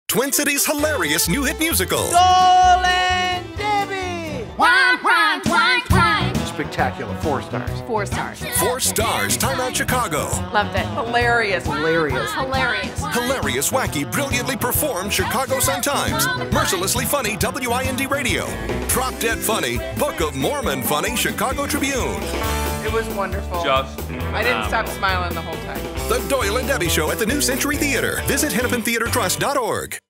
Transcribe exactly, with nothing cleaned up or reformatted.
Twin Cities' hilarious new hit musical. Doyle Debbie! Wine, wine, wine, wine. Spectacular. Four stars. Four stars. Four stars. Time Out Chicago. Loved it. Hilarious. Hilarious. Hilarious. Hilarious, wacky, brilliantly performed Chicago Sun-Times. Mercilessly funny W I N D Radio. Drop Dead funny, Book of Mormon funny Chicago Tribune. It was wonderful. Just I didn't stop smiling the whole time. The Doyle and Debbie Show at the New Century Theater. Visit hennepin theater trust dot org.